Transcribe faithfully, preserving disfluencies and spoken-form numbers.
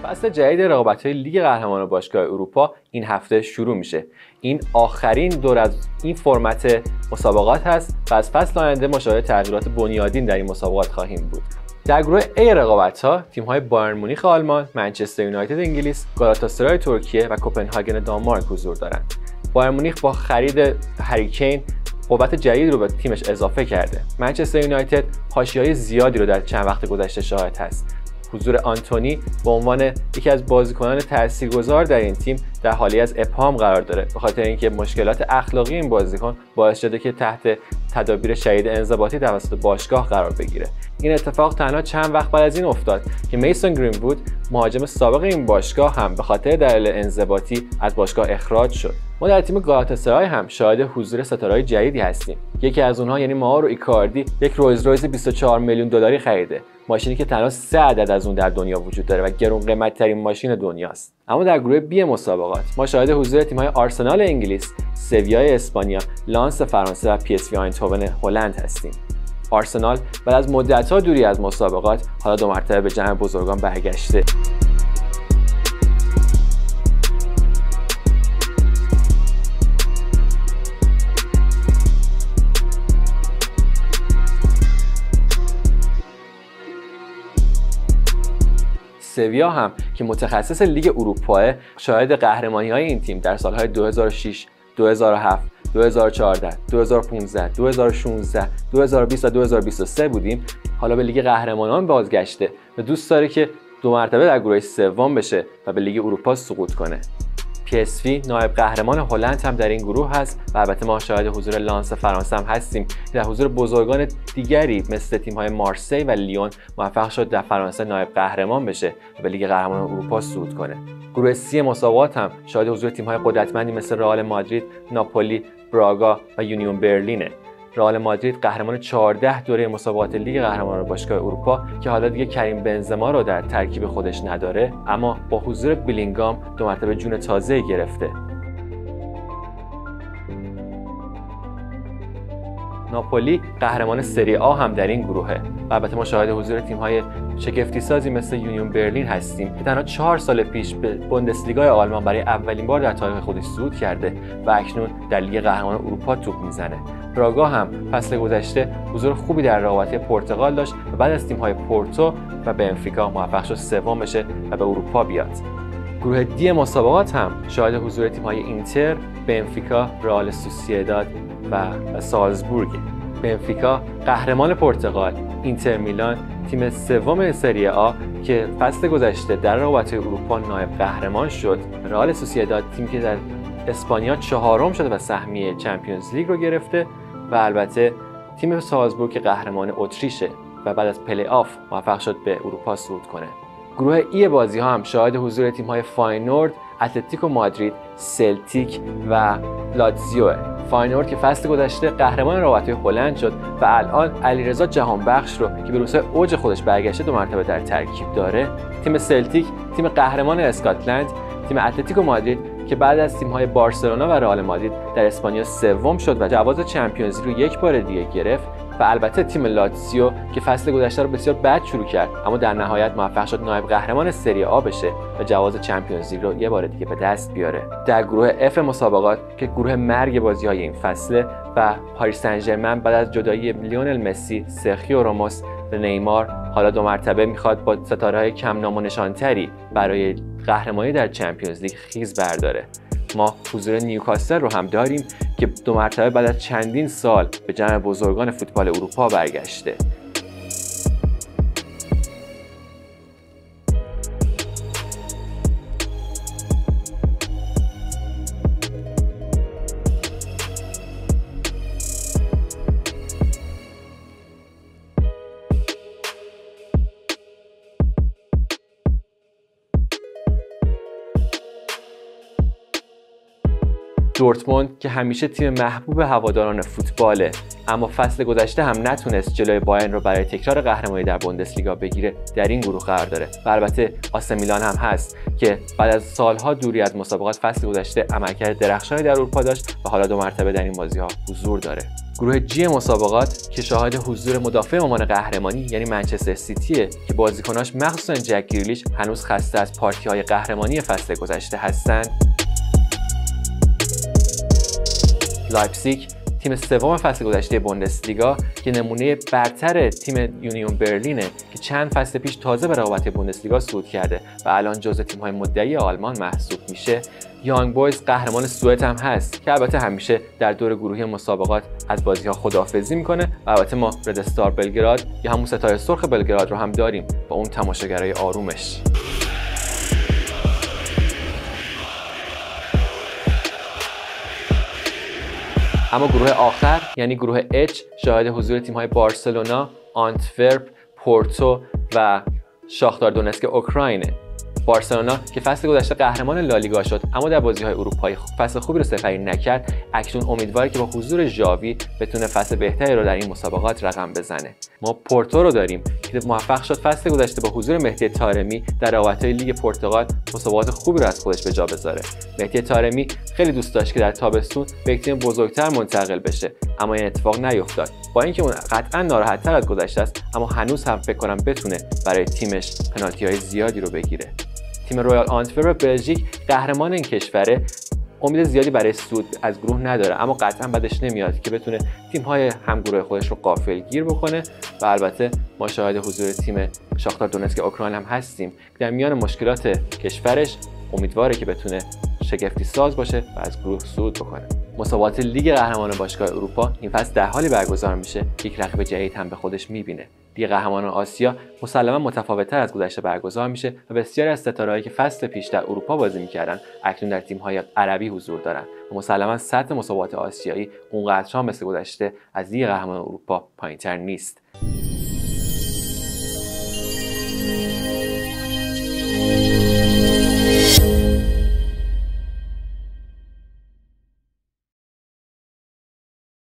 فصل جدید رقابت‌های لیگ قهرمانان باشگاه اروپا این هفته شروع میشه. این آخرین دور از این فرمت مسابقات هست و از فصل آینده ما شاهد تغییرات بنیادین در این مسابقات خواهیم بود. در گروه A رقابت‌ها تیم‌های بایرن مونیخ آلمان، منچستر یونایتد انگلیس، گالاتاسرای ترکیه و کوپنهاگن دانمارک حضور دارند. بایرن مونیخ با خرید هری کین قوت جدید رو به تیمش اضافه کرده. منچستر یونایتد حاشیه‌های زیادی رو در چند وقت گذشته شاهد هست. حضور آنتونی به عنوان یکی از بازیکنان تاثیرگذار در این تیم در حالی از ابهام قرار داره، به خاطر اینکه مشکلات اخلاقی این بازیکن باعث شده که تحت تدابیر شدید انضباطی توسط باشگاه قرار بگیره. این اتفاق تنها چند وقت بعد از این افتاد که میسون گرین‌وود، مهاجم سابق این باشگاه، هم به خاطر دلایل انضباطی از باشگاه اخراج شد. ما در تیم گالاتاسرای هم شاهد حضور ستاره‌های جدیدی هستیم. یکی از اونها یعنی ماورو ایکاردی یک رویز رویز بیست و چهار میلیون دلاری خریده، ماشینی که تنها سه عدد از اون در دنیا وجود داره و گران قیمت‌ترین ماشین دنیاست. اما در گروه بی مسابقات ما شاهد حضور تیم‌های آرسنال انگلیس، سویای اسپانیا، لانس فرانسه و پی اس وی آینتوون هلند هستیم. آرسنال بعد از مدت‌ها دوری از مسابقات حالا دو مرتبه به جمع بزرگان برگشته. سویا هم که متخصص لیگ اروپا شاهد قهرمانی‌های این تیم در سال‌های دو هزار و شش، دو هزار و هفت، دو هزار و چهارده، دو هزار و پانزده، دو هزار و شانزده، دو هزار و بیست و دو هزار و بیست و سه بودیم. حالا به لیگ قهرمانان بازگشته و دوست داره که دو مرتبه در گروه سوم بشه و به لیگ اروپا سقوط کنه. پی اس وی نایب قهرمان هلند هم در این گروه هست و البته ما شاهد حضور لانس فرانسه هم هستیم که در حضور بزرگان دیگری مثل تیم‌های مارسی و لیون موفق شد در فرانسه نایب قهرمان بشه و به لیگ قهرمانان اروپا صعود کنه. گروه سی مسابقات هم شاهد حضور تیم‌های قدرتمندی مثل رئال مادرید، ناپولی، براگا و یونیون برلینه. رئال مادرید قهرمان چهارده دوره مسابقات لیگ قهرمانان باشگاه اروپا که حالا دیگه کریم بنزما رو در ترکیب خودش نداره، اما با حضور بلینگام دو مرتبه جون تازه گرفته. ناپولی قهرمان سری آ هم در این گروهه و البته ما شاهد حضور تیم‌های شگفتی سازی مثل یونیون برلین هستیم که تنها چهار سال پیش به بوندسلیگای آلمان برای اولین بار در تاریخ خودش صعود کرده و اکنون در لیگ قهرمانان اروپا توپ میزنه. براگا هم فصل گذشته حضور خوبی در رقابت‌های پرتغال داشت و بعد از تیم‌های پورتو و بنفیکا موفق شد سوم بشه و به اروپا بیاد. گروه دی مسابقات هم شاهد حضور تیم‌های اینتر، بنفیکا، رئال سوسییداد و سالزبورگ. بنفیکا قهرمان پرتغال، اینتر میلان تیم سوم سری آ که فصل گذشته در رقابت‌های اروپا نایب قهرمان شد. رئال سوسییداد تیم که در اسپانیا چهارم شده و سهمیه چمپیونز لیگ رو گرفته و البته تیم سالزبورگ که قهرمان اتریشه و بعد از پلی آف موفق شد به اروپا صعود کنه. گروه ای بازی ها هم شاهد حضور تیم‌های فاینورد، اتلتیکو مادرید، سلتیک و لاتزیو. فاینورد که فصل گذشته قهرمان رقابت‌های هلند شد و الان علیرضا جهانبخش رو که به روزهای اوج خودش برگشته دو مرتبه در ترکیب داره. تیم سلتیک تیم قهرمان اسکاتلند، تیم اتلتیکو مادرید که بعد از تیم‌های بارسلونا و رئال مادرید در اسپانیا سوم شد و جواز چمپیونز لیگ رو یک بار دیگه گرفت و البته تیم لاتزیو که فصل گذشته رو بسیار بد شروع کرد اما در نهایت موفق شد نایب قهرمان سری آ بشه و جواز چمپیونز لیگ رو یه بار دیگه به دست بیاره. در گروه اف مسابقات که گروه مرگ بازی‌های این فصله و پاریس سن ژرمن بعد از جدایی لیونل مسی، سرخیو راموس و نیمار حالا دو مرتبه میخواد با ستاره‌های کم نام و نشانتری برای قهرمانی در چمپیونز لیگ خیز برداره. ما حضور نیوکاسل رو هم داریم که دو مرتبه بعد از چندین سال به جمع بزرگان فوتبال اروپا برگشته. دورتموند که همیشه تیم محبوب هواداران فوتباله اما فصل گذشته هم نتونست جلوی بایرن رو برای تکرار قهرمانی در بوندسلیگا بگیره، در این گروه قرار داره. و البته آسی میلان هم هست که بعد از سالها دوری از مسابقات فصل گذشته عملکرد درخشانی در اروپا داشت و حالا دو مرتبه در این بازی‌ها حضور داره. گروه جی مسابقات که شاهد حضور مدافع عنوان قهرمانی یعنی منچستر سیتیه که بازیکناش مخصوصا جک گریلیش هنوز خسته از پارتی‌های قهرمانی فصل گذشته هستند. لایپزیگ تیم سوم فصل گذشته بوندسلیگا که نمونه برتر تیم یونیون برلینه که چند فصل پیش تازه به رقابت بوندسلیگا صعود کرده و الان جزو تیم‌های مدعی آلمان محسوب میشه. یانگ بویز قهرمان سوئد هم هست که البته همیشه در دور گروهی مسابقات از بازی‌ها خداحافظی میکنه و البته ما رد استار بلگراد یا همون ستاره سرخ بلگراد رو هم داریم با اون تماشاگرای آرومش. اما گروه آخر یعنی گروه اچ شاهد حضور تیم‌های بارسلونا، آنتورپ، پورتو و شاختار دونتسک اوکراینه. بارسلونا که فصل گذشته قهرمان لالیگا شد اما در بازی‌های اروپایی فصل خوبی رو سپری نکرد، اکنون امیدواره که با حضور ژاوی بتونه فصل بهتری رو در این مسابقات رقم بزنه. ما پورتو رو داریم که موفق شد فصل گذشته با حضور مهدی طارمی در رقابت‌های لیگ پرتغال مسابقات خوبی رو از خودش به جا بذاره. مهدی طارمی خیلی دوست داشت که در تابستون به یک تیم بزرگتر منتقل بشه اما این اتفاق نیفتاد. با اینکه اون قطعا ناراحت‌تر از گذشته است اما هنوز هم فکر کنم بتونه برای تیمش پنالتی‌های زیادی رو بگیره. تیم رویال آنتورپ بلژیک قهرمان این کشوره امید زیادی برای صعود از گروه نداره اما قطعا بعدش نمیاد که بتونه تیم‌های همگروه خودش رو غافلگیر بکنه و البته ما شاهد حضور تیم شاختار دونتسک اوکراین هم هستیم که در میان مشکلات کشورش امیدواره که بتونه شگفتی ساز باشه و از گروه صعود بکنه. مسابقات لیگ قهرمانان باشگاه اروپا این فصل در حالی برگزار میشه که یک رقیب جدید هم به خودش میبینه. لیگ قهرمانان آسیا مسلما متفاوت‌تر از گذشته برگزار میشه و بسیاری از ستاره‌هایی که فصل پیش در اروپا بازی میکردن اکنون در تیم‌های عربی حضور دارن و مسلما سطح مسابقات آسیایی اونقدر هم مثل گذشته از لیگ قهرمانان اروپا پایین‌تر نیست.